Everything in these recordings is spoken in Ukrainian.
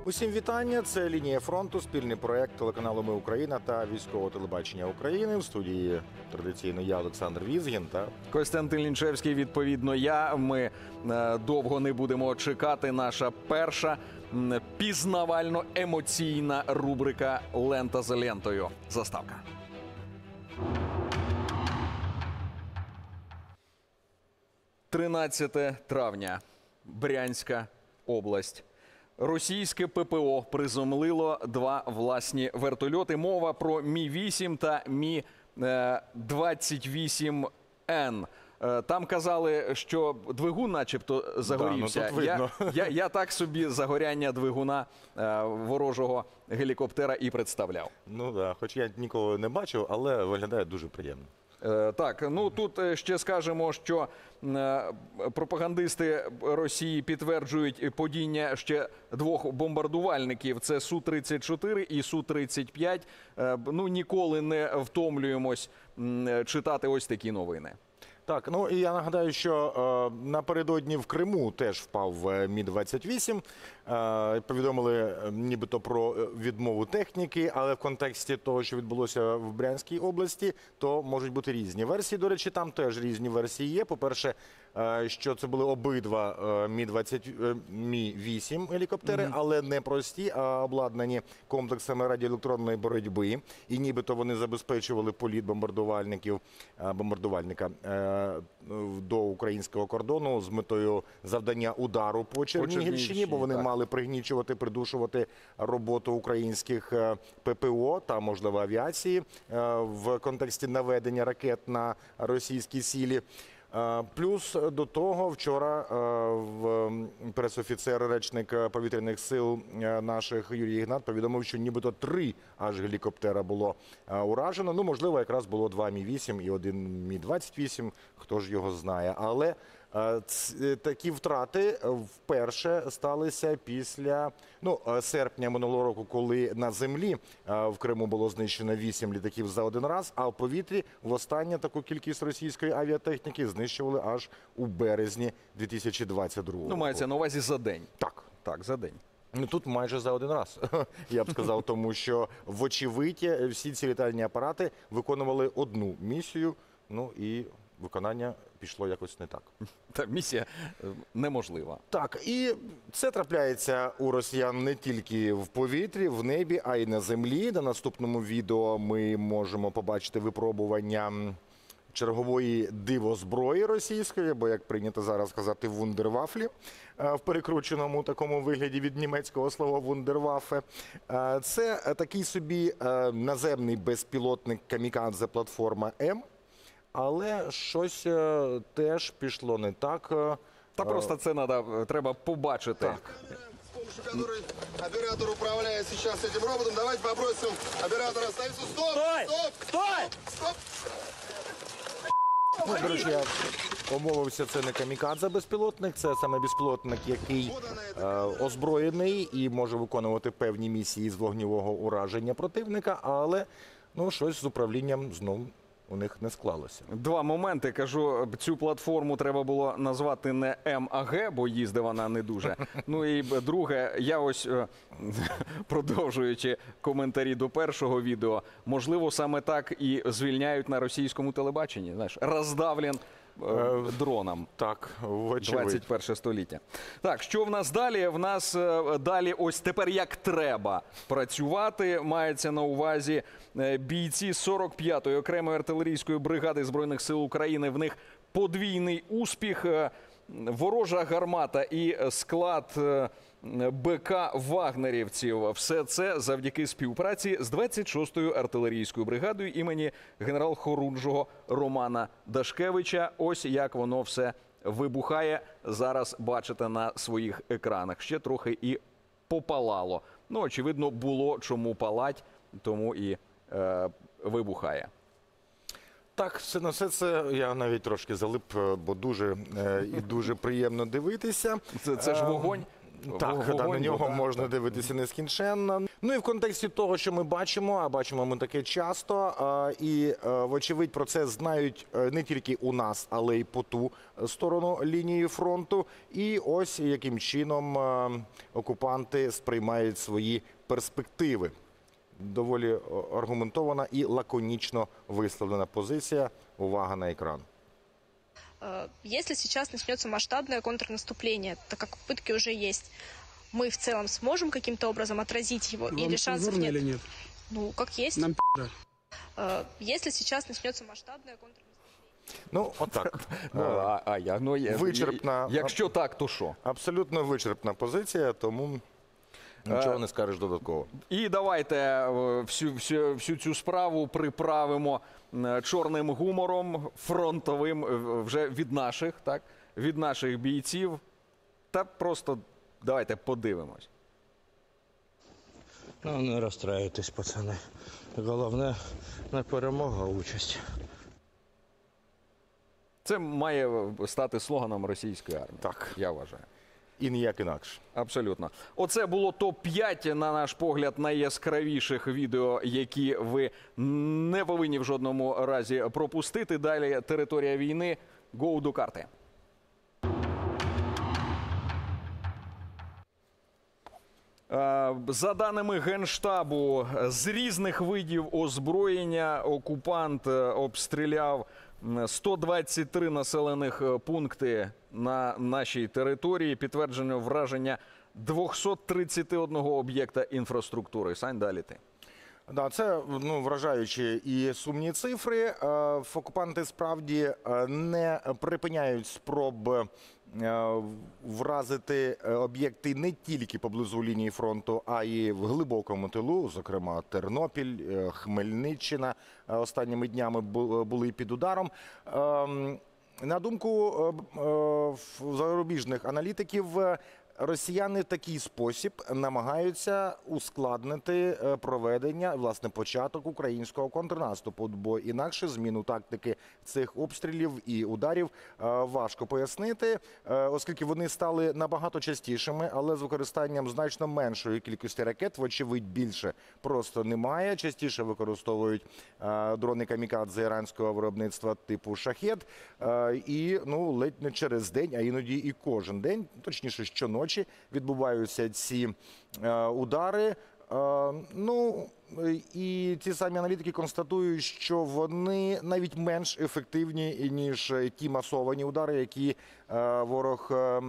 Усім вітання. Це «Лінія фронту», спільний проєкт телеканалу «Ми Україна» та військового телебачення України. В студії традиційно я, Олександр Візгін, та Костянтин Лінчевський, відповідно, я. Ми довго не будемо чекати. Наша перша пізнавально-емоційна рубрика «Лента за лентою». Заставка. – 13 травня. Брянська область. Російське ППО приземлило два власні вертольоти. Мова про Мі-8 та Мі-28Н. Там казали, що двигун начебто загорівся. Я так собі загоряння двигуна ворожого гелікоптера і представляв. Ну так, хоч я ніколи не бачив, але виглядає дуже приємно. Так, ну тут ще скажемо, що пропагандисти Росії підтверджують падіння ще двох бомбардувальників. Це Су-34 і Су-35. Ну, ніколи не втомлюємось читати ось такі новини. Так, ну і я нагадаю, що напередодні в Криму теж впав Мі-28. Повідомили нібито про відмову техніки, але в контексті того, що відбулося в Брянській області, то можуть бути різні версії. До речі, там теж різні версії є. По-перше, що це були обидва Мі-8 гелікоптери, але не прості, а обладнані комплексами радіоелектронної боротьби. І нібито вони забезпечували політ бомбардувальника до українського кордону з метою завдання удару по Чернігівщині, бо вони мали пригнічувати, придушувати роботу українських ППО та, можливо, авіації в контексті наведення ракет на російські цілі. Плюс до того вчора пресофіцер, речник повітряних сил наших Юрій Ігнат повідомив, що нібито 3 аж гелікоптера було уражено. Ну, можливо, якраз було 2 Мі-8 і 1 Мі-28, хто ж його знає. Але такі втрати вперше сталися після серпня минулого року, коли на землі в Криму було знищено 8 літаків за один раз, а в повітрі востаннє таку кількість російської авіатехніки знищували аж у березні 2022 року. Ну, мається на увазі за день. Так. Так, за день. Ну, тут майже за один раз, я б сказав, тому що, вочевидь, всі ці літальні апарати виконували одну місію, ну і виконання пішло якось не так. Та місія неможлива. Так, і це трапляється у росіян не тільки в повітрі, в небі, а й на землі. На наступному відео ми можемо побачити випробування чергової дивозброї російської, або, як прийнято зараз казати, вундервафлі, в перекрученому такому вигляді від німецького слова вундерваффе. Це такий собі наземний безпілотник камікадзе платформа М. Але щось теж пішло не так. Та просто це треба побачити. Так. С помощью которой оператор управляет сейчас этим роботом. Давайте попросим оператора остановиться. Стоп! Стой! Стоп! Стой! Стоп! Ну, до речі, я помовився, це не камікадзе безпілотник, це саме безпілотник, який озброєний і може виконувати певні місії з вогневого ураження противника, але щось з управлінням знову у них не склалося. Два моменти. Кажу, цю платформу треба було назвати не М, а Г, бо їздить вона не дуже. Ну і друге, я ось, продовжуючи коментарі до першого відео, можливо, саме так і звільняють на російському телебаченні. Знаєш, роздавлен дроном. Так, вочевидь. 21 століття. Так, що в нас далі? В нас далі ось тепер як треба працювати. Мається на увазі бійці 45-ї окремої артилерійської бригади Збройних сил України. В них подвійний успіх. Ворожа гармата і склад БК вагнерівців. Все це завдяки співпраці з 26-ю артилерійською бригадою імені генерал-хорунжого Романа Дашкевича. Ось як воно все вибухає. Зараз бачите на своїх екранах. Ще трохи і попалало. Ну, очевидно, було чому палать, тому і вибухає. Так, на все це я навіть трошки залип, бо дуже і дуже приємно дивитися. Це ж вогонь. Так, на вогонь, нього так, можна так. дивитися нескінченно. Ну і в контексті того, що ми бачимо, а бачимо ми таке часто, вочевидь про це знають не тільки у нас, але й по ту сторону лінії фронту. І ось яким чином окупанти сприймають свої перспективи. Доволі аргументована і лаконічно висловлена позиція. Увага на екран. Если сейчас начнется масштабное контрнаступление, так как пытки уже есть, мы в целом сможем каким-то образом отразить его? Вам Или шансов цензурно нет? или нет? Ну, как есть. Нам пи***. Если сейчас начнется масштабное контрнаступление. Ну, отак. Вичерпна. Якщо так, то що? Абсолютно вичерпна позиція, тому нічого не скажеш додатково. І давайте всю цю справу приправимо чорним гумором, фронтовим, вже від наших, так? Від наших бійців. Та просто давайте подивимось. Ну, не розстраюйтесь, пацани. Головне не перемога, а участь. Це має стати слоганом російської армії. Так. Я вважаю. І ніяк інакше. Абсолютно. Оце було топ-5, на наш погляд, найяскравіших відео, які ви не повинні в жодному разі пропустити. Далі територія війни. Гоу до карти. За даними Генштабу, з різних видів озброєння окупант обстріляв 123 населених пункти на нашій території. Підтверджено враження 231 об'єкта інфраструктури. Сань, далі ти. Да, це вражаючі і сумні цифри. Окупанти справді не припиняють спроб вразити об'єкти не тільки поблизу лінії фронту, а й в глибокому тилу, зокрема Тернопіль, Хмельниччина останніми днями були під ударом. На думку зарубіжних аналітиків, росіяни в такий спосіб намагаються ускладнити проведення, власне, початок українського контрнаступу, бо інакше зміну тактики цих обстрілів і ударів важко пояснити, оскільки вони стали набагато частішими, але з використанням значно меншої кількості ракет, вочевидь, більше просто немає. Частіше використовують дрони камікадзе іранського виробництва типу «Шахед», і ледь не через день, а іноді і кожен день, точніше щоночі, відбуваються ці удари. І ті самі аналітики констатують, що вони навіть менш ефективні, ніж ті масовані удари, які ворог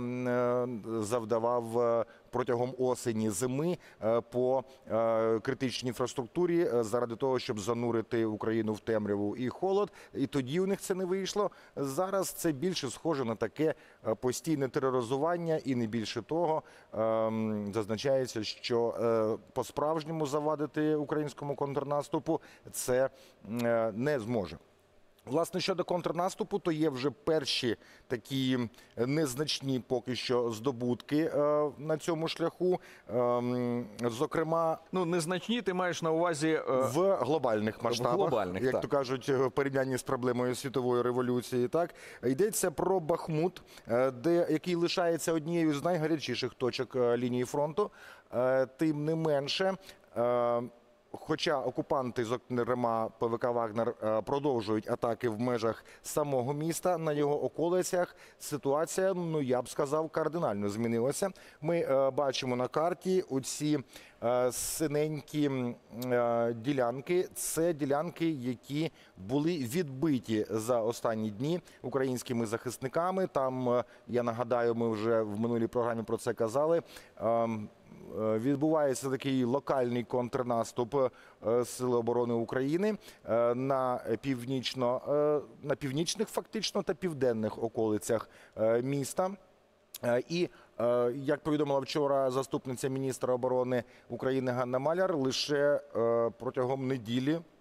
завдавав протягом осені-зими по критичній інфраструктурі заради того, щоб занурити Україну в темряву і холод. І тоді у них це не вийшло. Зараз це більше схоже на таке постійне тероризування і не більше того. Зазначається, що по-справжньому завадити українському контрнаступу це не зможе. Власне, щодо контрнаступу, то є вже перші такі незначні поки що здобутки на цьому шляху. Зокрема, незначні ти маєш на увазі... в глобальних масштабах, глобальних, як так. то кажуть, в порівнянні з проблемою світової революції. Так? Йдеться про Бахмут, який лишається однією з найгарячіших точок лінії фронту. Тим не менше, хоча окупанти, зокрема ПВК «Вагнер», продовжують атаки в межах самого міста, на його околицях ситуація, я б сказав, кардинально змінилася. Ми бачимо на карті оці синенькі ділянки. Це ділянки, які були відбиті за останні дні українськими захисниками. Там, я нагадаю, ми вже в минулій програмі про це казали, відбувається такий локальний контрнаступ Сил оборони України на північних фактично та південних околицях міста. І, як повідомила вчора заступниця міністра оборони України Ганна Маляр, лише протягом неділі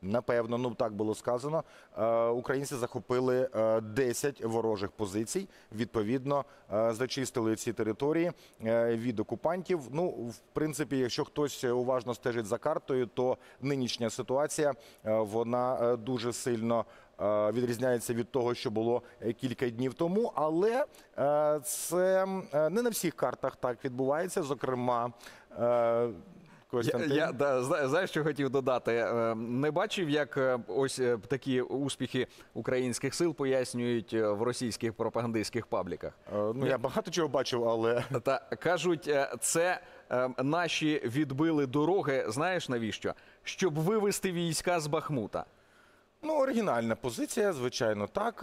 напевно, ну так було сказано, українці захопили 10 ворожих позицій, відповідно, зачистили ці території від окупантів. Ну, в принципі, якщо хтось уважно стежить за картою, то нинішня ситуація, вона дуже сильно відрізняється від того, що було кілька днів тому, але це не на всіх картах так відбувається, зокрема, Костянтин. Знаєш, що хотів додати? Не бачив, як ось такі успіхи українських сил пояснюють в російських пропагандистських пабліках? Ну, я багато чого бачив, але... Та кажуть, це наші відбили дороги, знаєш навіщо? Щоб вивести війська з Бахмута. Ну, оригінальна позиція, звичайно, так.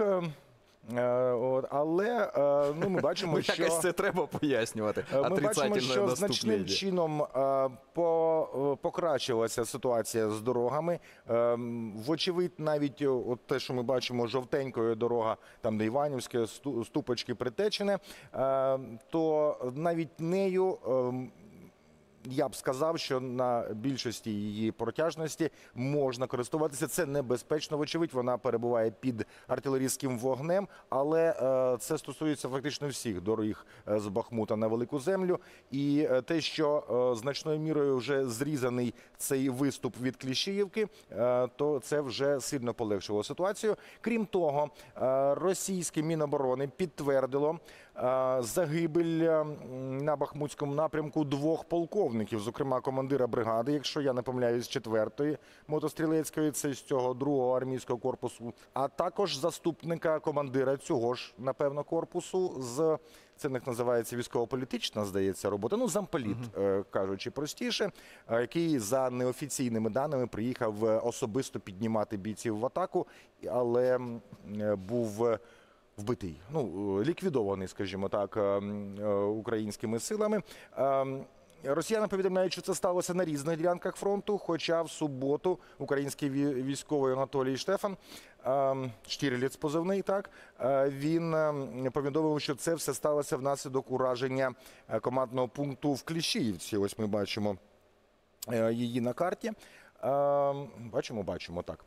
Але ну, ми бачимо, що... Якось це треба пояснювати. Ми бачимо, що значним чином покращилася ситуація з дорогами. Вочевидь, навіть от те, що ми бачимо, жовтенькою дорога, там де Іванівське, Ступочки, Притечене, то навіть нею... Я б сказав, що на більшості її протяжності можна користуватися. Це небезпечно, вочевидь, вона перебуває під артилерійським вогнем, але це стосується фактично всіх доріг з Бахмута на Велику Землю. І те, що значною мірою вже зрізаний цей виступ від Кліщіївки, то це вже сильно полегшило ситуацію. Крім того, російське Міноборони підтвердило загибель на Бахмутському напрямку 2 полковників, зокрема командира бригади, якщо я не помиляюсь, 4-ї мотострілецької, це з цього 2-го армійського корпусу, а також заступника командира цього ж, напевно, корпусу з... Це в них називається військово-політична, здається, робота. Ну, замполіт, кажучи простіше, який за неофіційними даними приїхав особисто піднімати бійців в атаку, але був вбитий, ну, ліквідований, скажімо так, українськими силами. Росіяни повідомляють, що це сталося на різних ділянках фронту, хоча в суботу український військовий Анатолій Штефан, Штірліц позивний, так, він повідомив, що це все сталося внаслідок ураження командного пункту в Кліщіївці. Ось ми бачимо її на карті. Бачимо, так.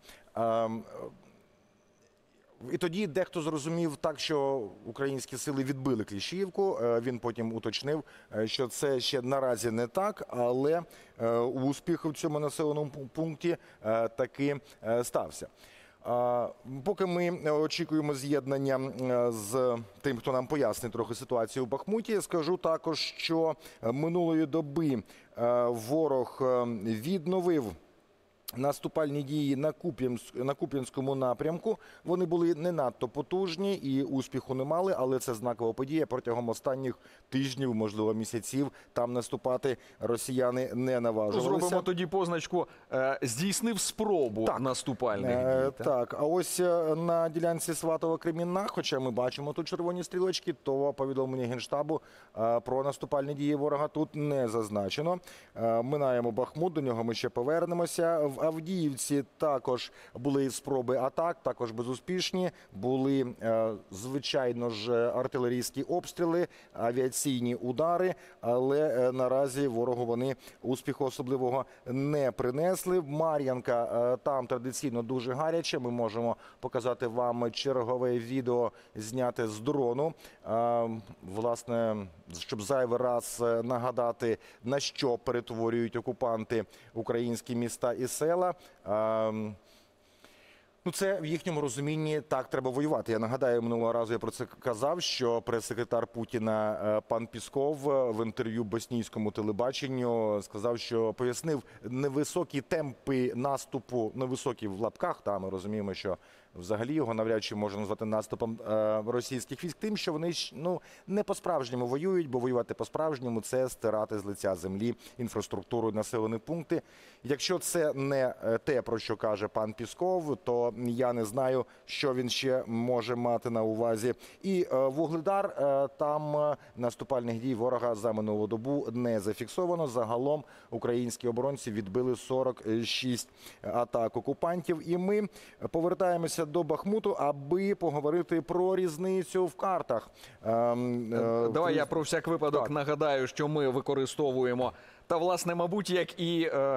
І тоді дехто зрозумів так, що українські сили відбили Кліщіївку. Він потім уточнив, що це ще наразі не так, але успіх у цьому населеному пункті таки стався. Поки ми очікуємо з'єднання з тим, хто нам пояснить трохи ситуацію у Бахмуті, скажу також, що минулої доби ворог відновив наступальні дії на Куп'янському напрямку. Вони були не надто потужні і успіху не мали, але це знакова подія. Протягом останніх тижнів, можливо, місяців, там наступати росіяни не наважувалися. Зробимо тоді позначку «здійснив спробу наступальних дій». Так, а ось на ділянці Сватово-Кремінна, хоча ми бачимо тут червоні стрілочки, то повідомлення Генштабу про наступальні дії ворога тут не зазначено. Минаємо Бахмут, до нього ми ще повернемося. В Авдіївці також були спроби атак, також безуспішні. Були, звичайно ж, артилерійські обстріли, авіаційні удари, але наразі ворогу вони успіху особливого не принесли. Мар'янка, там традиційно дуже гаряче. Ми можемо показати вам чергове відео, зняте з дрону. Власне, щоб зайвий раз нагадати, на що перетворюють окупанти українські міста і села. Ну, це в їхньому розумінні так треба воювати. Я нагадаю, минулого разу я про це казав, що прес-секретар Путіна пан Пісков в інтерв'ю боснійському телебаченню сказав, що пояснив невисокі темпи наступу, невисокі в лапках, та ми розуміємо, що взагалі його навряд чи можна назвати наступом російських військ, тим, що вони не по-справжньому воюють, бо воювати по-справжньому – це стирати з лиця землі інфраструктуру, населені пункти. Якщо це не те, про що каже пан Пісков, то я не знаю, що він ще може мати на увазі. І Вугледар, там наступальних дій ворога за минулу добу не зафіксовано. Загалом українські оборонці відбили 46 атак окупантів. І ми повертаємося до Бахмуту, аби поговорити про різницю в картах. Давай я про всяк випадок нагадаю, що ми використовуємо, та власне, мабуть, як і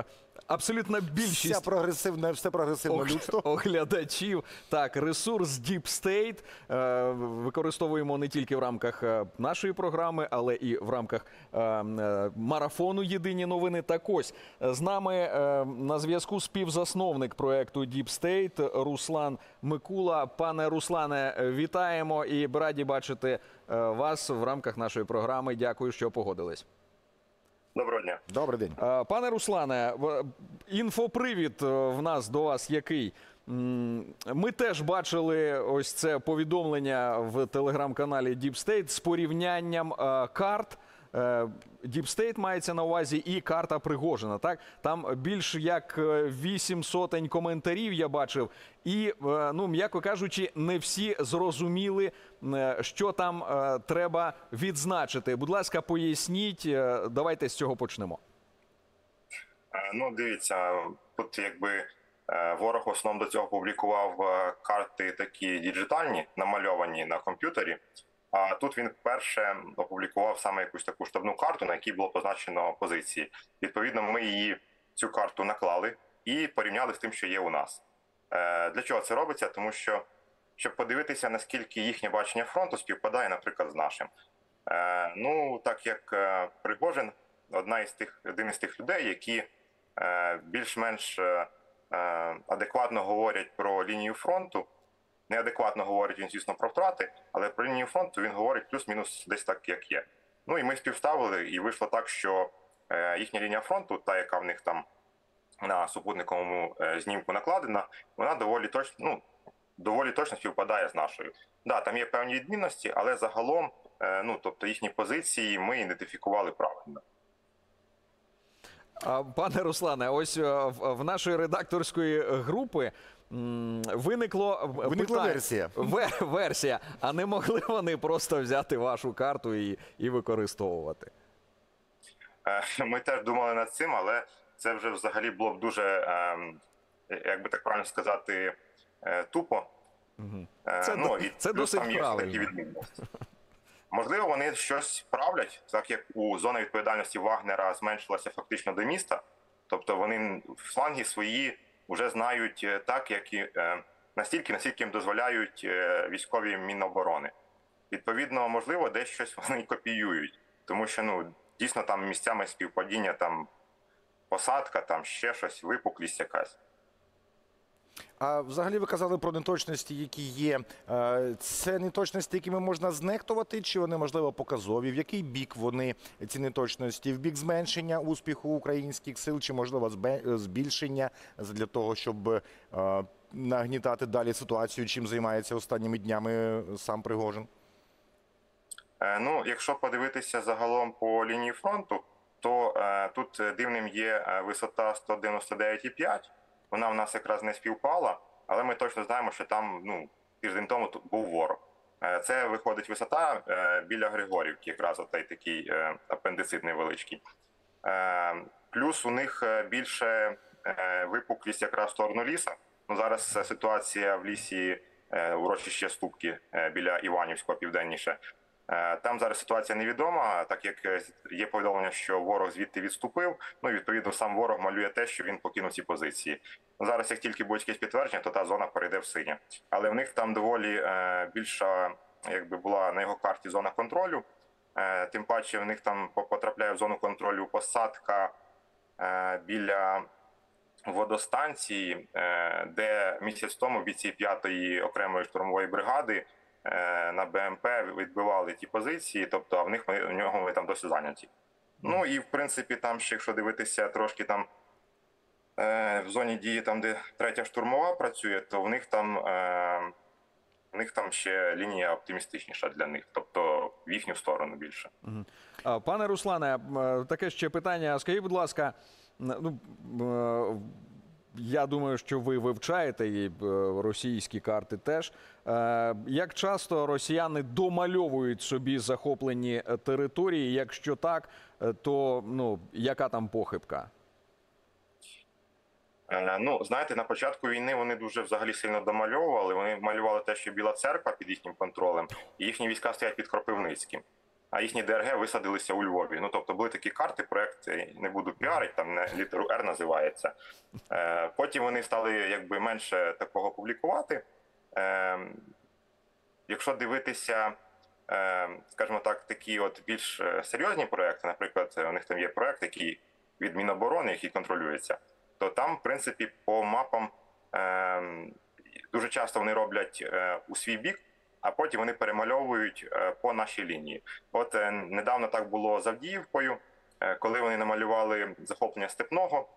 абсолютна більшість Все прогресивне людство. оглядачів. Так, ресурс Deep State використовуємо не тільки в рамках нашої програми, але і в рамках марафону «Єдині новини». Так ось, з нами на зв'язку співзасновник проекту Deep State Руслан Микула. Пане Руслане, вітаємо і раді бачити вас в рамках нашої програми. Дякую, що погодились. Доброго дня. Добрий день. Пане Руслане, інфопривід в нас до вас який? Ми теж бачили ось це повідомлення в телеграм-каналі Deep State з порівнянням карт. Deep State мається на увазі і карта Пригожина. Так? Там більш як 8 сотень коментарів я бачив. І, ну, м'яко кажучи, не всі зрозуміли, що там треба відзначити. Будь ласка, поясніть. Давайте з цього почнемо. Ну, дивіться, тут якби ворог в основному до цього публікував карти такі діджитальні, намальовані на комп'ютері. А тут він вперше опублікував саме якусь таку штабну карту, на якій було позначено позиції. Відповідно, ми її, цю карту, наклали і порівняли з тим, що є у нас. Для чого це робиться? Тому що, щоб подивитися, наскільки їхнє бачення фронту співпадає, наприклад, з нашим. Ну, так як Пригожин один із тих людей, які більш-менш адекватно говорять про лінію фронту. Неадекватно говорить він, звісно, про втрати, але про лінію фронту він говорить плюс-мінус десь так, як є. Ну і ми співставили, і вийшло так, що їхня лінія фронту, та, яка в них там на супутниковому знімку накладена, вона доволі точно співпадає з нашою. Да, там є певні відмінності, але загалом, тобто їхні позиції ми ідентифікували правильно. Пане Руслане, ось в нашої редакторської групи виникла версія. А не могли вони просто взяти вашу карту і використовувати? Ми теж думали над цим, але це вже взагалі було б дуже, як би так правильно сказати, тупо. Це досить правильно. Можливо, вони щось правлять, так як у зоні відповідальності Вагнера зменшилася фактично до міста. Тобто вони фланги свої вже знають так, як і настільки, наскільки їм дозволяють військові Міноборони. Відповідно, можливо, десь щось вони копіюють, тому що дійсно там місцями співпадіння, там посадка, там ще щось, випуклість якась. А взагалі ви казали про неточності, які є. Це неточності, якими можна знехтувати, чи вони, можливо, показові? В який бік вони, ці неточності? В бік зменшення успіху українських сил, чи, можливо, збільшення для того, щоб нагнітати далі ситуацію, чим займається останніми днями сам Пригожин? Якщо подивитися загалом по лінії фронту, то тут дивним є висота 199,5. Вона в нас якраз не співпала, але ми точно знаємо, що там тиждень тому був ворог. Це виходить висота біля Григорівки, якраз отой такий апендицит невеличкий. Плюс у них більше випуклість якраз в сторону ліса. Зараз ситуація в лісі, урочище Ступки біля Іванівського південніше. Там зараз ситуація невідома, так як є повідомлення, що ворог звідти відступив. Відповідно, сам ворог малює те, що він покинув ці позиції. Зараз, як тільки буде якесь підтвердження, то та зона перейде в синє. Але в них там доволі більша, якби була на його карті зона контролю. Тим паче в них там потрапляє в зону контролю посадка біля водостанції, де місяць тому бійці 5-ї окремої штурмової бригади на БМП відбивали ті позиції, тобто в нього ми там досі зайняті. І в принципі там ще, якщо дивитися трошки там в зоні дії, там де 3-я штурмова працює, то в них там ще лінія оптимістичніша для них, тобто в їхню сторону більше. Пане Руслане, таке ще питання. Скажіть, будь ласка, я думаю, що ви вивчаєте і російські карти теж. Як часто росіяни домальовують собі захоплені території? Якщо так, то яка там похибка? Знаєте, на початку війни вони дуже взагалі сильно домальовували. Вони малювали те, що Біла Церква під їхнім контролем, і їхні війська стоять під Кропивницьким. а їхні ДРГ висадилися у Львові. Ну, тобто були такі карти, проект, не буду піарити, там не літеру Р називається. Потім вони стали якби менше такого публікувати. Якщо дивитися, скажімо так, такі от більш серйозні проекти, наприклад, у них там є проект, який від Міноборони, який контролюється, то там, в принципі, по мапам дуже часто вони роблять у свій бік, а потім вони перемальовують по нашій лінії. От недавно так було з Авдіївкою, коли вони намалювали захоплення Степного,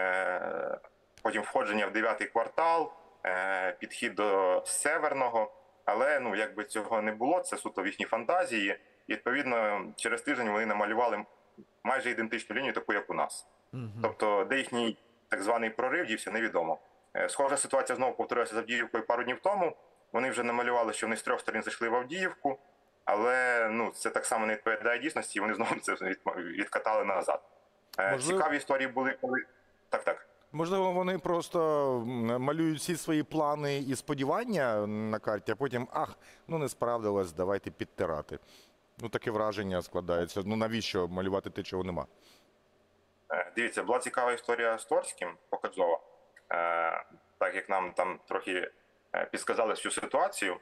потім входження в 9-й квартал, підхід до Северного, але ну якби цього не було, це суто в їхній фантазії. І відповідно через тиждень вони намалювали майже ідентичну лінію, таку як у нас. Тобто, де їхній так званий прорив дівся, невідомо. Схожа ситуація знову повторилася з Авдіївкою пару днів тому. Вони вже намалювали, що вони з 3 сторін зайшли в Авдіївку, але ну це так само не відповідає дійсності, і вони знову це відкатали назад. Можливо... Цікаві історії були, коли так. Можливо, вони просто малюють всі свої плани і сподівання на карті, а потім, ну не справдилось, давайте підтирати. Ну, таке враження складається. Ну, навіщо малювати те, чого нема? Дивіться, була цікава історія з Торським, показова. Так як нам там трохи підсказали всю ситуацію.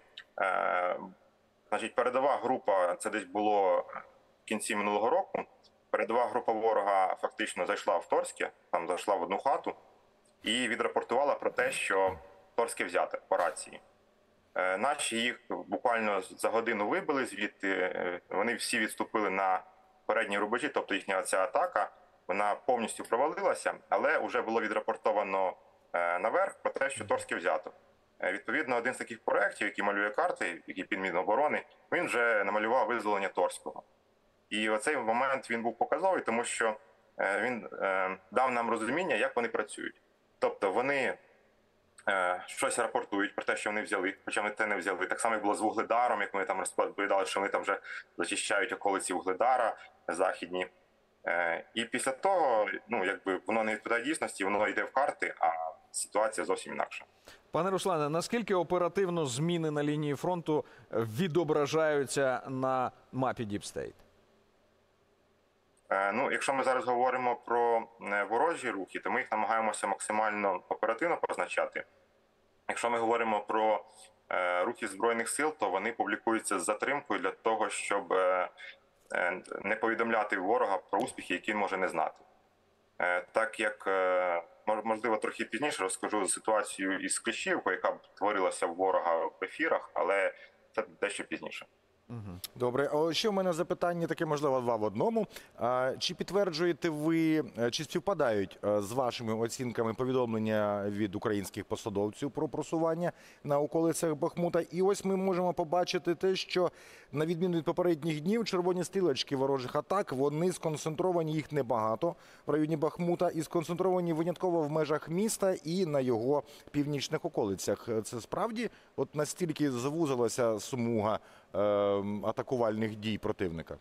Значить, передова група, це десь було в кінці минулого року, передова група ворога фактично зайшла в Торське, там зайшла в одну хату і відрапортувала про те, що Торське взяте по рації. Наші їх буквально за годину вибили звідти, вони всі відступили на передні рубежі, тобто їхня ця атака, вона повністю провалилася, але вже було відрапортовано наверх про те, що Торське взято. Відповідно, один з таких проєктів, який малює карти, який під Міноборони, він вже намалював визволення Торського. І оцей момент він був показовий, тому що він дав нам розуміння, як вони працюють. Тобто вони щось рапортують про те, що вони взяли, хоча вони те не взяли. Так само як було з Вугледаром, як вони там розповідали, що вони там вже зачищають околиці Вугледара західні. І після того, ну, якби воно не відповідає дійсності, воно йде в карти, а ситуація зовсім інакша. Пане Руслане, наскільки оперативно зміни на лінії фронту відображаються на мапі Deep State? Ну, якщо ми зараз говоримо про ворожі рухи, то ми їх намагаємося максимально оперативно позначати. Якщо ми говоримо про рухи Збройних сил, то вони публікуються з затримкою для того, щоб не повідомляти ворога про успіхи, які він може не знати. Так як, можливо, трохи пізніше розкажу ситуацію із Кліщівкою, яка творилася в ворога в ефірах, але це дещо пізніше. Добре, а ще в мене запитання таке, можливо, два в одному. Чи підтверджуєте ви, чи співпадають з вашими оцінками повідомлення від українських посадовців про просування на околицях Бахмута? І ось ми можемо побачити те, що на відміну від попередніх днів, червоні стрілочки ворожих атак, вони сконцентровані, їх небагато в районі Бахмута, і сконцентровані винятково в межах міста і на його північних околицях. Це справді от настільки звузилася смуга атакувальних дій противника?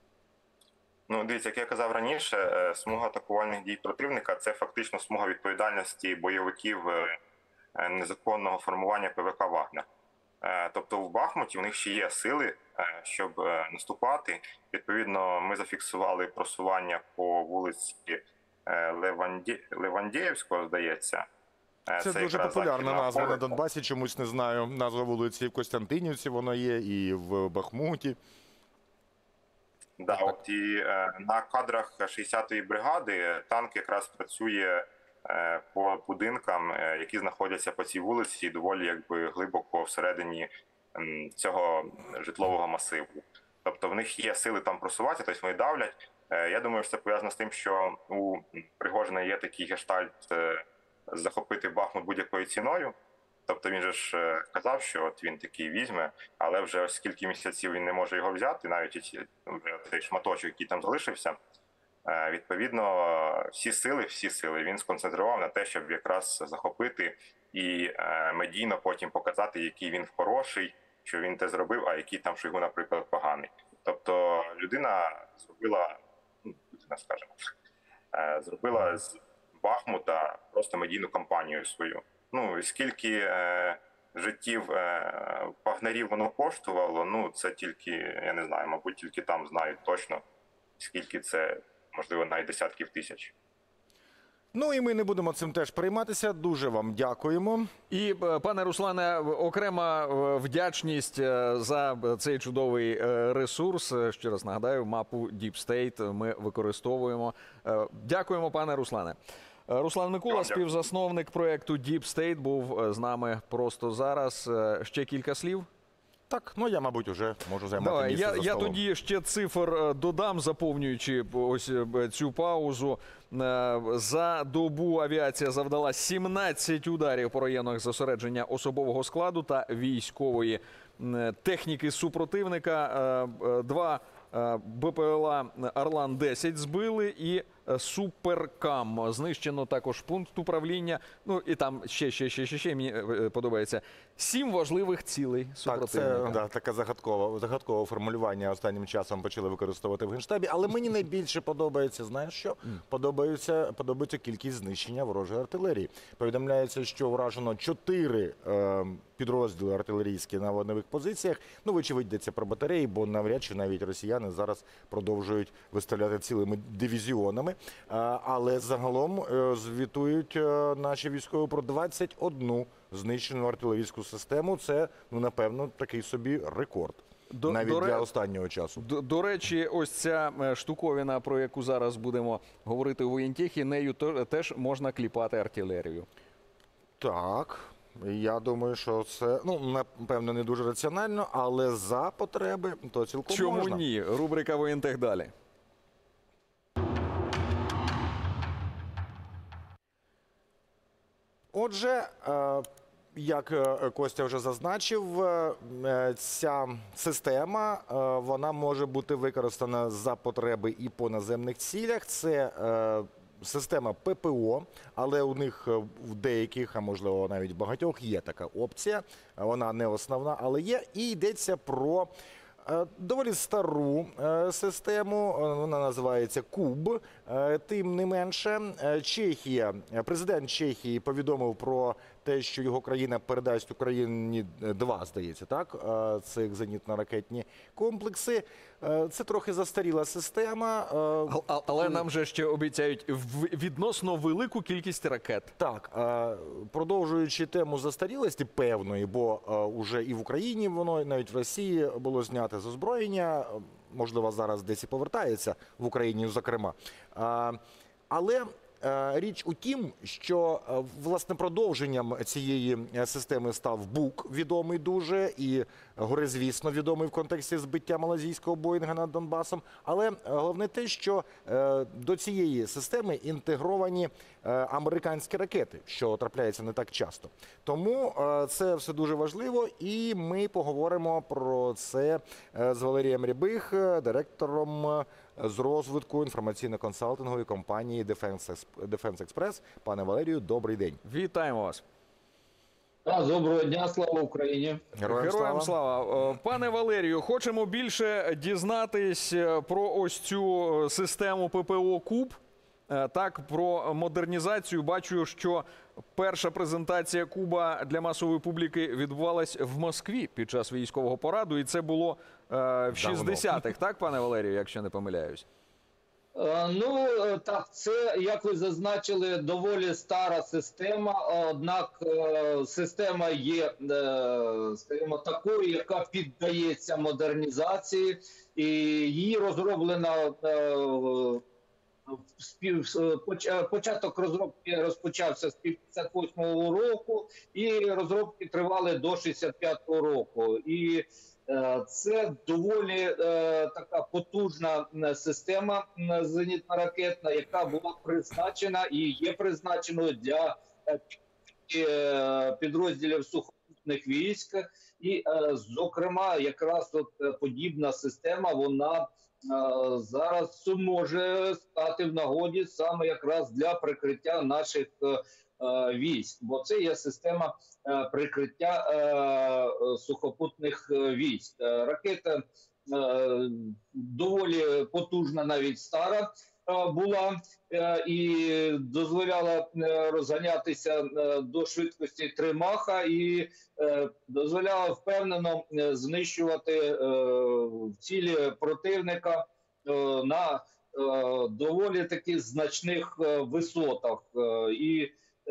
Ну, дивіться, як я казав раніше, смуга атакувальних дій противника – це фактично смуга відповідальності бойовиків незаконного формування ПВК «Вагнер». Тобто в Бахмуті у них ще є сили, щоб наступати. Відповідно, ми зафіксували просування по вулиці Левандєєвського, здається. Це дуже популярна назва на Донбасі, чомусь не знаю. Назва вулиці в Костянтинівці вона є, і в Бахмуті. Да, от і на кадрах 60-ї бригади танк якраз працює по будинкам, які знаходяться по цій вулиці, доволі якби глибоко всередині цього житлового масиву. Тобто в них є сили там просуватися, тобто вони давлять. Я думаю, що це пов'язано з тим, що у Пригожина є такий гештальт захопити Бахмут будь-якою ціною. Тобто він же ж казав, що от він такий візьме, але вже ось скільки місяців він не може його взяти, навіть цей шматочок, який там залишився. Відповідно, всі сили він сконцентрував на те, щоб якраз захопити і медійно потім показати, який він хороший, що він те зробив, а який там Шойгу, наприклад, поганий. Тобто людина зробила з Бахмута просто медійну кампанію свою. Ну, і скільки життів пагнерів воно коштувало, ну це тільки, я не знаю, мабуть, тільки там знають точно, скільки це, можливо, навіть десятків тисяч. Ну і ми не будемо цим теж перейматися. Дуже вам дякуємо. І, пане Руслане, окрема вдячність за цей чудовий ресурс. Ще раз нагадаю, мапу Deep State ми використовуємо. Дякуємо, пане Руслане. Руслан Микула, Дякую. співзасновник проєкту Deep State, був з нами просто зараз. Ще кілька слів. Так, ну я, мабуть, уже можу займати Давай, місце за я столом. тоді ще цифр додам, заповнюючи ось цю паузу. За добу авіація завдала 17 ударів по районах зосередження особового складу та військової техніки супротивника. 2 БПЛА «Орлан-10» збили і «Суперкам». Знищено також пункт управління. Ну і там ще мені подобається 7 важливих цілей Так, супротивника. це таке загадкове формулювання останнім часом почали використовувати в Генштабі. Але мені найбільше подобається, знаєш що? Подобається кількість знищення ворожої артилерії. Повідомляється, що вражено 4 підрозділи артилерійські на вогневих позиціях. Ну, вочевидь, йдеться про батареї, бо навряд чи навіть росіяни зараз продовжують виставляти цілими дивізіонами. Але загалом звітують наші військові про 21 знищену артилерійську систему. Це, ну, напевно, такий собі рекорд. Навіть для останнього часу. До речі, ось ця штуковина, про яку зараз будемо говорити у воєнтехі, нею теж можна кліпати артилерію. Так, я думаю, що це, ну, напевно, не дуже раціонально, але за потреби то цілком Чому можна. ні? Рубрика «Воєнтех» далі. Отже, як Костя вже зазначив, ця система вона може бути використана за потреби і по наземних цілях. Це система ППО, але у них в деяких, а можливо навіть багатьох, є така опція. Вона не основна, але є. І йдеться про доволі стару систему, вона називається КУБ. Тим не менше, президент Чехії повідомив про те, що його країна передасть Україні 2, здається, так, цих зенітно-ракетні комплекси. Це трохи застаріла система. Але нам же ще обіцяють відносно велику кількість ракет. Так, продовжуючи тему застарілості певної, бо уже і в Україні воно, навіть в Росії було знято з озброєння, можливо, зараз десь і повертається, в Україні, зокрема. Але річ у тім, що, власне, продовженням цієї системи став БУК, відомий дуже, і горизвісно відомий в контексті збиття малазійського Боїнга над Донбасом. Але головне те, що до цієї системи інтегровані американські ракети, що трапляється не так часто. Тому це все дуже важливо, і ми поговоримо про це з Валерієм Рябих, директором з розвитку інформаційно-консалтингової компанії Defense Express. Пане Валерію, добрий день. Вітаємо вас. Доброго дня, слава Україні. Героям слава. Пане Валерію, хочемо більше дізнатись про ось цю систему ППО «Куб». Так, про модернізацію. Бачу, що перша презентація «Куба» для масової публіки відбувалась в Москві під час військового параду. І це було в 60-х, так, пане Валерію, якщо не помиляюсь? Ну, так, це, як ви зазначили, доволі стара система, однак система є, скажімо, такою, яка піддається модернізації, і її розроблено, початок розробки розпочався з 58-го року, і розробки тривали до 65-го року. І це доволі така потужна система зенітно-ракетна, яка була призначена і є призначеною для підрозділів сухопутних військ. І, зокрема, якраз от подібна система, вона зараз може стати в нагоді саме якраз для прикриття наших військ, бо це є система прикриття сухопутних військ. Ракета доволі потужна, навіть стара, була і дозволяла розганятися до швидкості 3 Маха і дозволяла впевнено знищувати цілі противника на доволі таких значних висотах. І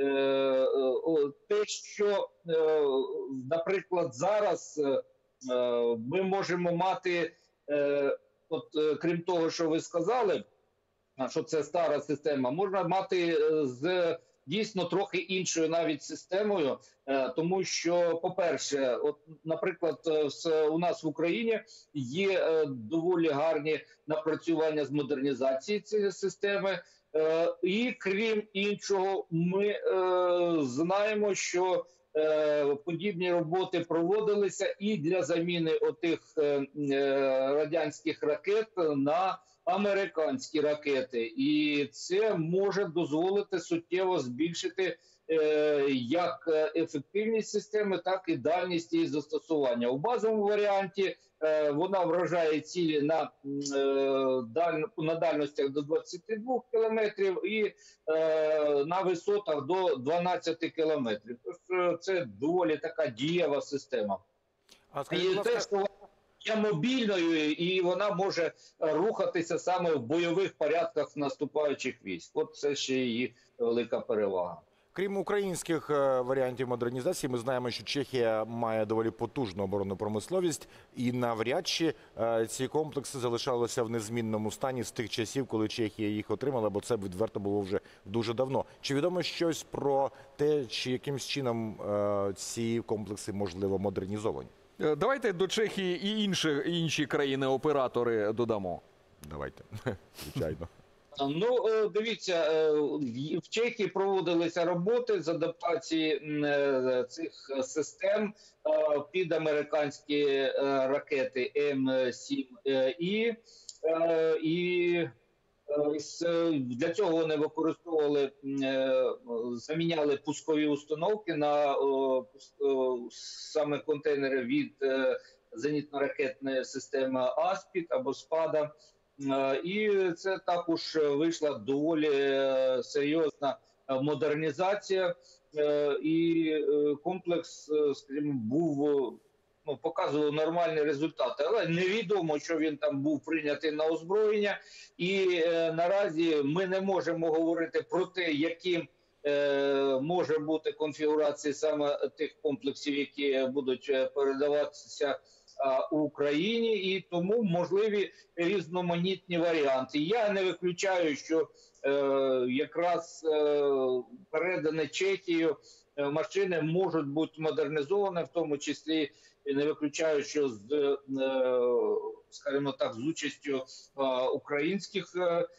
те, що, наприклад, зараз ми можемо мати, крім того, що ви сказали, що це стара система, можна мати з дійсно трохи іншою навіть системою, тому що, по-перше, наприклад, у нас в Україні є доволі гарні напрацювання з модернізації цієї системи, і крім іншого, ми знаємо, що подібні роботи проводилися і для заміни отих радянських ракет на американські ракети. І це може дозволити суттєво збільшити як ефективність системи, так і дальність її застосування. У базовому варіанті вона вражає цілі на дальностях до 22 кілометрів і на висотах до 12 кілометрів. Тож це доволі така дієва система. А скажіть, І будь ласка, те, що вона є мобільною, і вона може рухатися саме в бойових порядках наступаючих військ. От це ще її велика перевага. крім українських варіантів модернізації, ми знаємо, що Чехія має доволі потужну оборонну промисловість, і навряд чи ці комплекси залишалися в незмінному стані з тих часів, коли Чехія їх отримала, бо це відверто було вже дуже давно. Чи відомо щось про те, чи якимсь чином ці комплекси можливо модернізовані? Давайте до Чехії і інші країни-оператори додамо. Давайте, звичайно. Ну, дивіться, в Чехії проводилися роботи з адаптації цих систем під американські ракети М7І. І для цього вони використовували, заміняли пускові установки на саме контейнери від зенітно-ракетної системи «Аспід» або «Спада». І це також вийшла доволі серйозна модернізація, і комплекс, скажімо, показував нормальні результати, але невідомо, що він там був прийнятий на озброєння, і наразі ми не можемо говорити про те, яким може бути конфігурація саме тих комплексів, які будуть передаватися Україні, і тому можливі різноманітні варіанти. Я не виключаю, що якраз передані Чехією машини можуть бути модернізовані, в тому числі не виключаю, що з, скажімо так, з участю українських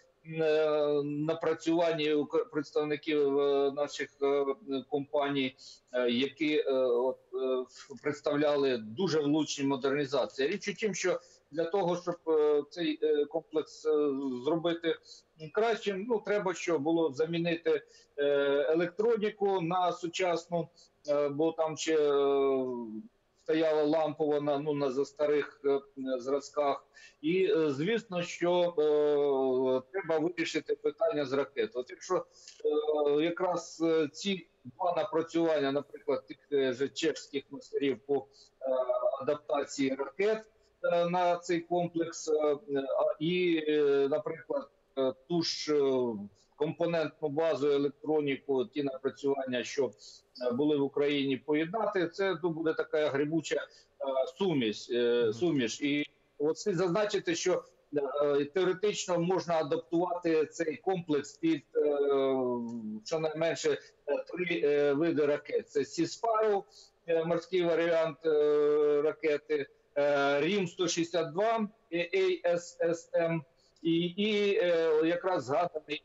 напрацювань представників наших компаній, які представляли дуже влучні модернізації. Річ у тім, що для того, щоб цей комплекс зробити кращим, треба що було замінити електроніку на сучасну, бо там ще стояла лампова на старих зразках. І, звісно, що треба вирішити питання з ракет. От якщо якраз ці два напрацювання, наприклад, тих же чешських майстерів по адаптації ракет на цей комплекс, і, наприклад, ту ж компонентну базу, електроніку, ті напрацювання, що були в Україні, поєднати, це буде така грибуча суміш. І от слід зазначити, що теоретично можна адаптувати цей комплекс під щонайменше 3 види ракет. Це Сі-Спарроу, морський варіант ракети, Рім-162, ASSM, і якраз згаданий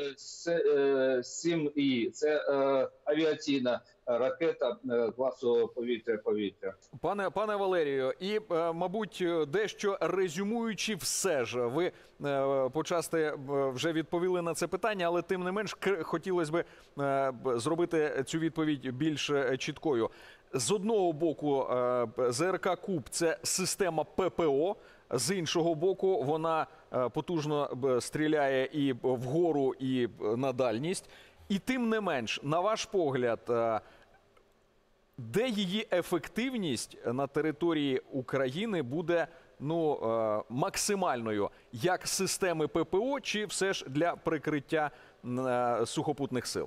М7І. Це авіаційна ракета класу повітря-повітря. Пане Валерію, і, мабуть, дещо резюмуючи все ж, ви почасти вже відповіли на це питання, але тим не менш хотілося б зробити цю відповідь більш чіткою. з одного боку, ЗРК «Куб» – це система ППО, з іншого боку, вона потужно стріляє і вгору, і на дальність. І тим не менш, на ваш погляд, де її ефективність на території України буде максимальною? Як системи ППО чи все ж для прикриття сухопутних сил?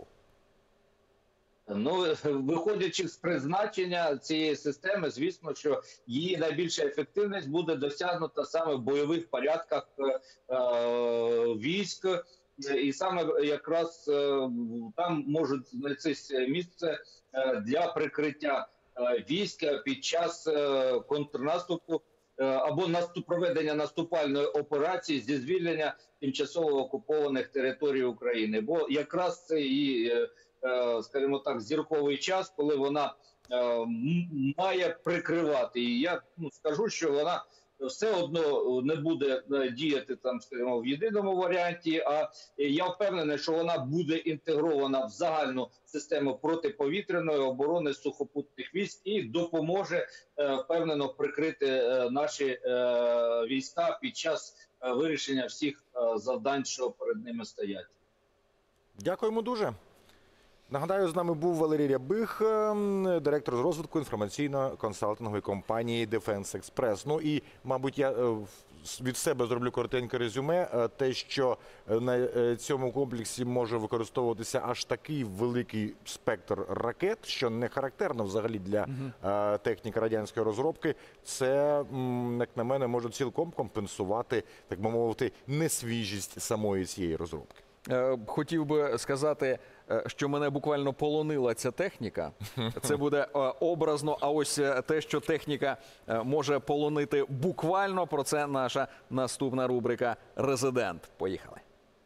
Ну, виходячи з призначення цієї системи, звісно, що її найбільша ефективність буде досягнута саме в бойових порядках військ. І саме якраз там може знайти місце для прикриття військ під час контрнаступу або проведення наступальної операції зі звільнення тимчасово окупованих територій України. Бо якраз це і, скажімо так, зірковий час, коли вона має прикривати. І я скажу, що вона все одно не буде діяти там, скажімо, в єдиному варіанті, а я впевнений, що вона буде інтегрована в загальну систему протиповітряної оборони сухопутних військ і допоможе впевнено прикрити наші війська під час вирішення всіх завдань, що перед ними стоять. Дякуємо дуже. Нагадаю, з нами був Валерій Рябих, директор з розвитку інформаційно-консалтингової компанії Defense Express. Ну і, мабуть, я від себе зроблю коротеньке резюме. Те, що на цьому комплексі може використовуватися аж такий великий спектр ракет, що не характерно взагалі для техніки радянської розробки, це, як на мене, може цілком компенсувати, так би мовити, несвіжість самої цієї розробки. Хотів би сказати, що мене буквально полонила ця техніка. Це буде образно, а ось те, що техніка може полонити буквально, про це наша наступна рубрика «Резидент». Поїхали.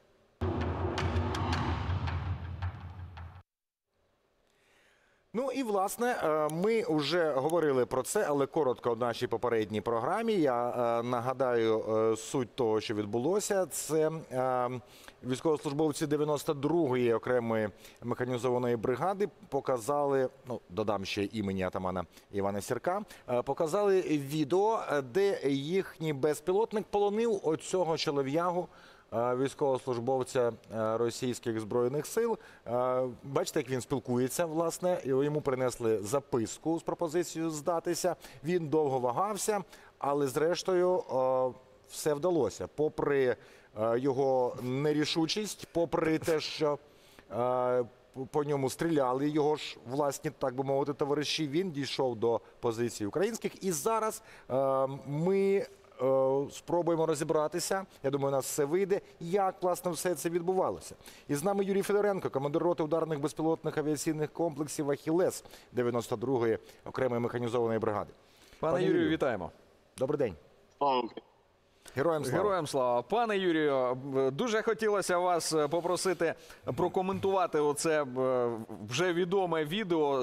Ну і, власне, ми вже говорили про це, але коротко в нашій попередній програмі. Я нагадаю суть того, що відбулося. Це військовослужбовці 92-ї окремої механізованої бригади показали, додам ще імені атамана Івана Сірка, показали відео, де їхній безпілотник полонив оцього чолов'ягу, військовослужбовця російських збройних сил. Бачите, як він спілкується, власне. Йому принесли записку з пропозицією здатися. Він довго вагався, але зрештою все вдалося. Попри його нерішучість, попри те, що по ньому стріляли його ж власні, так би мовити, товариші, він дійшов до позицій українських. І зараз ми спробуємо розібратися, я думаю, у нас все вийде, як, власне, все це відбувалося. І з нами Юрій Федоренко, командир роти ударних безпілотних авіаційних комплексів «Ахілес» 92-ї окремої механізованої бригади. Пане Юрію, вітаємо. Добрий день. Героям слава. Героям слава. Пане Юрію, дуже хотілося вас попросити прокоментувати оце вже відоме відео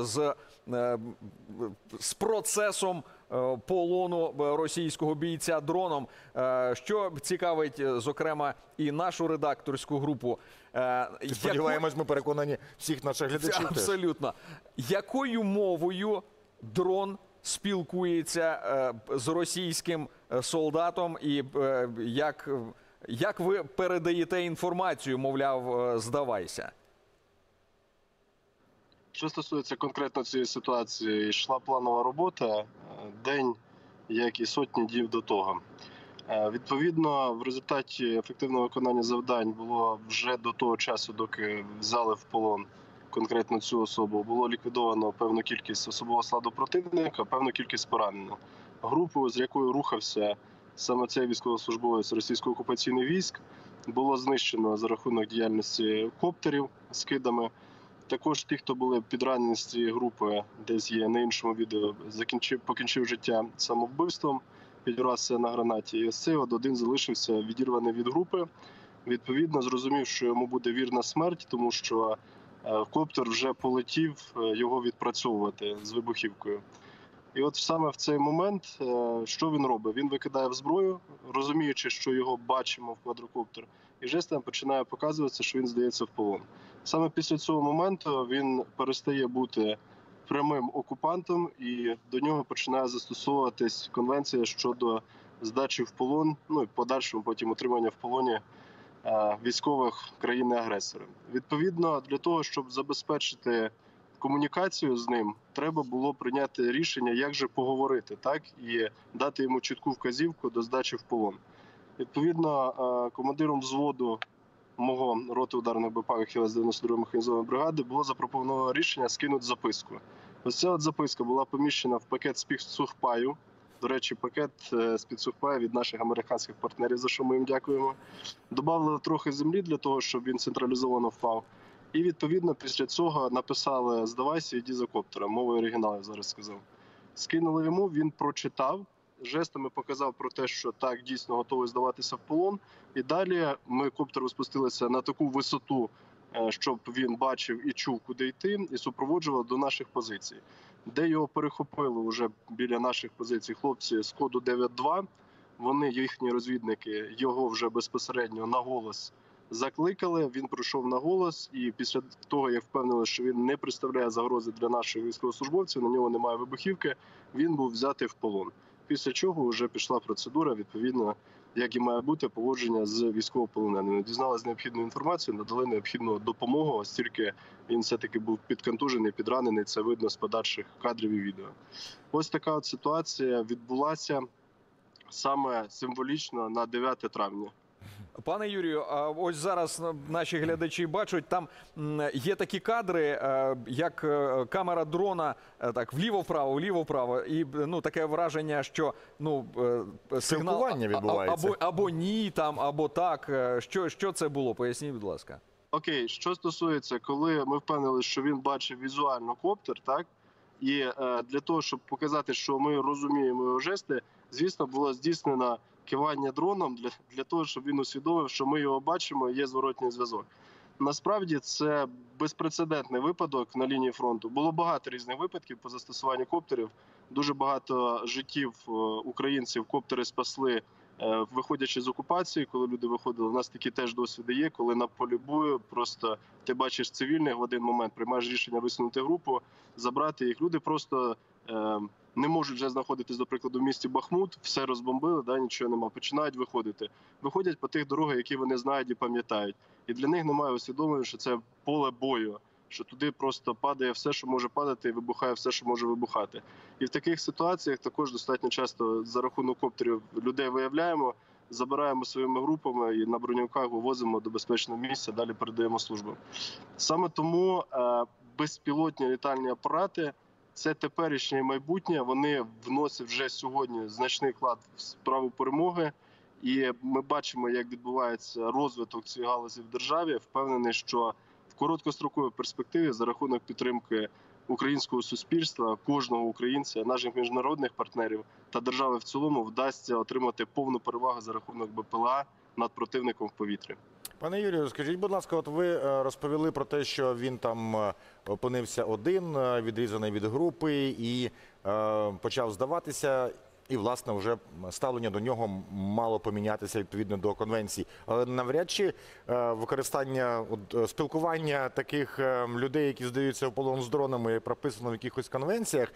з процесом полону російського бійця дроном, що цікавить, зокрема, і нашу редакторську групу. Сподіваємось, ми переконані всіх наших глядачів. Абсолютно. Якою мовою дрон спілкується з російським солдатом і як ви передаєте інформацію, мовляв, здавайся? Що стосується конкретно цієї ситуації, йшла планова робота день, як і сотні днів до того. Відповідно, в результаті ефективного виконання завдань було вже до того часу, доки взяли в полон конкретно цю особу, було ліквідовано певну кількість особового складу противника, певну кількість поранено. Групу, з якою рухався саме цей військовослужбовець російсько-окупаційних військ, було знищено за рахунок діяльності коптерів з кидами. Також ті, хто були підранені з цієї групи, десь є на іншому відео, покінчив життя самовбивством, підірвався на гранаті. І ось цей один залишився відірваний від групи. Відповідно, зрозумів, що йому буде вірна смерть, тому що коптер вже полетів його відпрацьовувати з вибухівкою. І от саме в цей момент, що він робить? Він викидає в зброю, розуміючи, що його бачимо в квадрокоптер, і жестом починає показуватися, що він здається в полон. Саме після цього моменту він перестає бути прямим окупантом, і до нього починає застосовуватись конвенція щодо здачі в полон, ну і подальшому потім утримання в полоні військових країни-агресора. Відповідно, для того, щоб забезпечити комунікацію з ним, треба було прийняти рішення, як же поговорити, так, і дати йому чітку вказівку до здачі в полон. Відповідно, командиром взводу мого роти ударних БП ХЛС 92-ї механізованої бригади було запропоновано рішення скинути записку. Ось ця от записка була поміщена в пакет спецсухпаю. До речі, пакет спецсухпаю від наших американських партнерів, за що ми їм дякуємо. Добавили трохи землі для того, щоб він централізовано впав. І, відповідно, після цього написали «Здавайся, іди за коптером», мовою оригіналу, я зараз сказав. Скинули йому, він прочитав, жестами показав про те, що так, дійсно готовий здаватися в полон. І далі ми коптером спустилися на таку висоту, щоб він бачив і чув, куди йти, і супроводжував до наших позицій. Де його перехопили вже біля наших позицій хлопці з коду 9.2. Вони, їхні розвідники, його вже безпосередньо на голос закликали, він пройшов на голос, і після того, як впевнили, що він не представляє загрози для наших військовослужбовців, на нього немає вибухівки, він був взятий в полон. Після чого вже пішла процедура, відповідно, як і має бути, поводження з військовополоненими. Дізналися необхідну інформацію, надали необхідну допомогу, оскільки він все-таки був підконтужений, підранений, це видно з подальших кадрів і відео. Ось така от ситуація відбулася саме символічно на 9 травня. Пане Юрію, а ось зараз наші глядачі бачать, там є такі кадри, як камера дрона так вліво-вправо, і таке враження, що сигнал Спілкування відбувається. або ні, там, або так. Що це було? Поясніть, будь ласка. Окей, що стосується, коли ми впевнили, що він бачив візуально коптер, так, і для того, щоб показати, що ми розуміємо його жести, звісно, було здійснено кивання дроном для того, щоб він усвідомив, що ми його бачимо і є зворотній зв'язок. Насправді це безпрецедентний випадок на лінії фронту. Було багато різних випадків по застосуванню коптерів. Дуже багато життів українців коптери спасли, виходячи з окупації, коли люди виходили. У нас такі теж досвіди є, коли на полі бою просто ти бачиш цивільних в один момент, приймаєш рішення висунути групу, забрати їх. Люди просто не можуть вже знаходитись, до прикладу, в місті Бахмут, все розбомбили, нічого нема, починають виходити. Виходять по тих дорогах, які вони знають і пам'ятають. І для них немає усвідомлення, що це поле бою, що туди просто падає все, що може падати, і вибухає все, що може вибухати. І в таких ситуаціях також достатньо часто за рахунок коптерів людей виявляємо, забираємо своїми групами і на броньовиках вивозимо до безпечного місця, далі передаємо службу. Саме тому безпілотні літальні апарати – це теперішнє майбутнє, вони вносять вже сьогодні значний вклад в справу перемоги. І ми бачимо, як відбувається розвиток цієї галузі в державі. Впевнений, що в короткостроковій перспективі за рахунок підтримки українського суспільства, кожного українця, наших міжнародних партнерів та держави в цілому вдасться отримати повну перевагу за рахунок БПЛА над противником в повітрі. Пане Юрію, скажіть, будь ласка, от ви розповіли про те, що він там опинився один, відрізаний від групи і почав здаватися. І, власне, вже ставлення до нього мало помінятися відповідно до конвенції. Але навряд чи використання, спілкування таких людей, які здаються в полон з дронами, прописано в якихось конвенціях.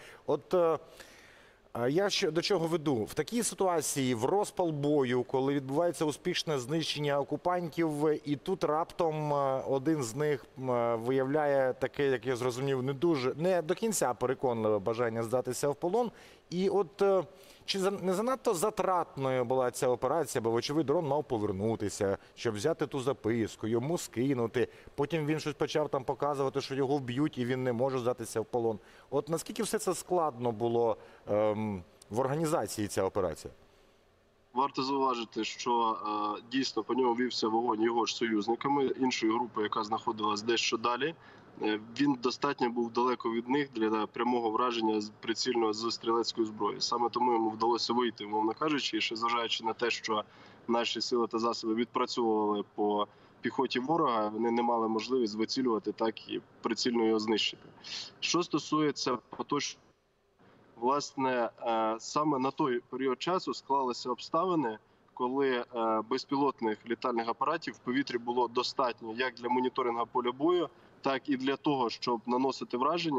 Я до чого веду? В такій ситуації, в розпал бою, коли відбувається успішне знищення окупантів, і тут раптом один з них виявляє таке, як я зрозумів, не до кінця переконливе бажання здатися в полон. І чи не занадто затратною була ця операція, бо, вочевидь, дрон мав повернутися, щоб взяти ту записку, йому скинути. Потім він щось почав там показувати, що його вб'ють і він не може здатися в полон. От наскільки все це складно було в організації ця операція? Варто зауважити, що дійсно по ньому вівся вогонь його ж союзниками, іншої групи, яка знаходилась дещо далі. Він достатньо був далеко від них для прямого враження прицільного з стрілецької зброї. Саме тому йому вдалося вийти, умовно кажучи, і ще зважаючи на те, що наші сили та засоби відпрацьовували по піхоті ворога, вони не мали можливість вицілювати так і прицільно його знищити. Що стосується поточного, власне, саме на той період часу склалися обставини, коли безпілотних літальних апаратів в повітрі було достатньо як для моніторингу поля бою, так і для того, щоб наносити враження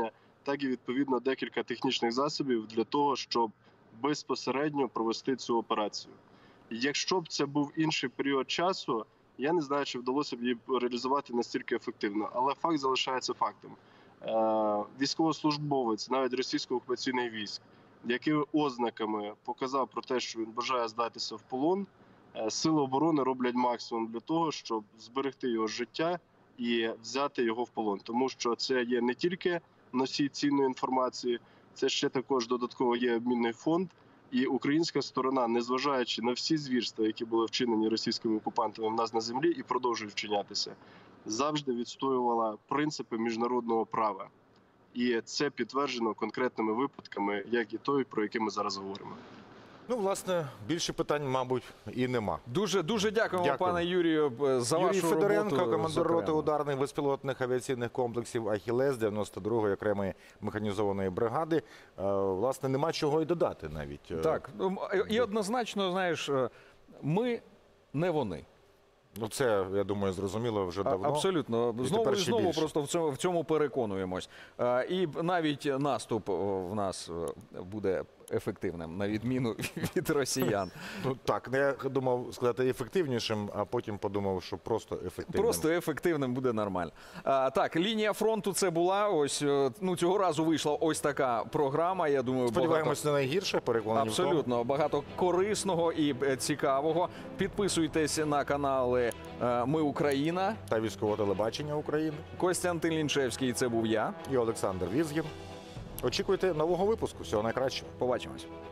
так і відповідно декілька технічних засобів для того, щоб безпосередньо провести цю операцію. Якщо б це був інший період часу, я не знаю, чи вдалося б її реалізувати настільки ефективно, але факт залишається фактом. Військовослужбовець, навіть російсько-окупаційних військ, якими ознаками показав про те, що він бажає здатися в полон, сили оборони роблять максимум для того, щоб зберегти його життя і взяти його в полон. Тому що це є не тільки носій цінної інформації, це ще також додатково є обмінний фонд. І українська сторона, незважаючи на всі звірства, які були вчинені російськими окупантами в нас на землі і продовжують вчинятися, завжди відстоювала принципи міжнародного права. І це підтверджено конкретними випадками, як і той, про який ми зараз говоримо. Ну, власне, більше питань, мабуть, і нема. Дуже дякуємо, Дякую. пане Юрію, за Юрій вашу Федоренко, роботу. командир роти зокрема. ударних безпілотних авіаційних комплексів «Ахілес» 92-ї окремої механізованої бригади. Власне, нема чого й додати навіть. Так, і однозначно, знаєш, ми не вони. Ну, це, я думаю, зрозуміло вже давно. Абсолютно. І Знову тепер і ще знову більше. просто в цьому переконуємось. І навіть наступ в нас буде ефективним, на відміну від росіян. Ну, так, я думав сказати ефективнішим, а потім подумав, що просто ефективним. Просто ефективним буде нормально. Так, лінія фронту це була. Ось, ну, цього разу вийшла ось така програма. Я думаю, Сподіваємось, не найгірше, переконані в тому. абсолютно багато корисного і цікавого. Підписуйтесь на канали Ми Україна. Та військове телебачення України. Костянтин Лінчевський, це був я. І Олександр Візгін. Очікуйте нового випуску. Всього найкращого. Побачимось.